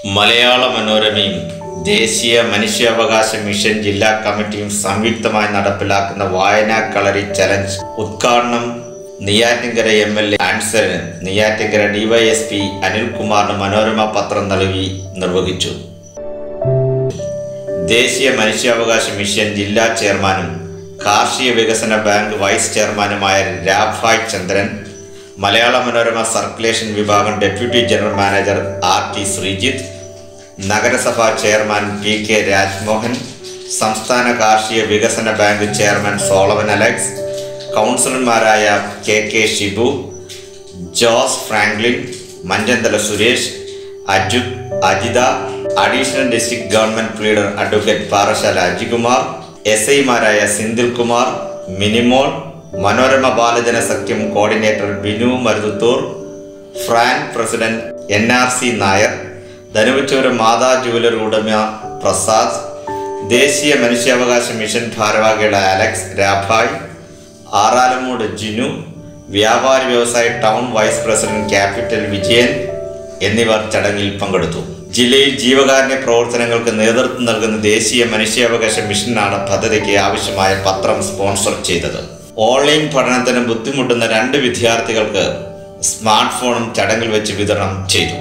മലയാള മനോരമയും ദേശീയ മനുഷ്യാവകാശ മിഷൻ ജില്ലാ കമ്മിറ്റിയും സംയുക്തമായി നടപ്പിലാക്കുന്ന വായനാ കളരി ചലഞ്ച് ഉദ്ഘാടനം നെയ്യാറ്റിൻകര MLA ആൻസലൻ നെയ്യാറ്റിൻകര DySP അനിൽകുമാറിന് മനോരമ പത്രം നൽകി നിർവഹിച്ചു. ദേശീയ മനുഷ്യാവകാശ മിഷൻ ജില്ലാ ചെയർമാനും കാർഷിക വികസന ബാങ്ക് വൈസ് ചെയർമാനുമായ രാഭായ് ചന്ദ്രൻ, മലയാള മനോരമ സർക്കുലേഷൻ വിഭാഗം deputy general manager RT Sreejith, നഗരസഭാ ചെയർമാൻ PK രാജ്മോഹൻ, സംസ്ഥാന കാർഷിക വികസന ബാങ്ക് ചെയർമാൻ സോളമൻ അലക്സ്, കൗൺസിലർമാരായ KK Shibu, Jose Franklin, Manchanthala Suresh, Ajitha, additional district government pleader advocate Parassala Ajikumar, SI മാരായ Sindil Kumar, Minimol, Manorama Balajana Sakhyam coordinator Binu Maruthuthoor, FRAN president NRC Nair, Dhanuvachoor Matha jewellery ഉടമ പ്രസാദ്, ദേശീയ മനുഷ്യാവകാശ മിഷൻ ഭാരവാഹികളായ അലക്സ്, രാഭായ്, ആറാലമൂട് ജിനു, വ്യാപാരി വ്യവസായ town vice president Capital Vijayan എന്നിവർ ചടങ്ങിൽ പങ്കെടുത്തു. ജില്ലയിൽ ജീവകാരുണ്യ പ്രവർത്തനങ്ങൾക്ക് നേതൃത്വം നൽകുന്ന ദേശീയ മനുഷ്യാവകാശ മിഷനാണ് പദ്ധതിക്ക് ആവശ്യമായ പത്രം സ്പോൺസർ ചെയ്തത്. ഓൺലൈൻ പഠനത്തിന് ബുദ്ധിമുട്ടുന്ന 2 വിദ്യാർത്ഥികൾക്ക് സ്മാർട്ട് ഫോണും ചടങ്ങിൽ വെച്ച് വിതരണം ചെയ്തു.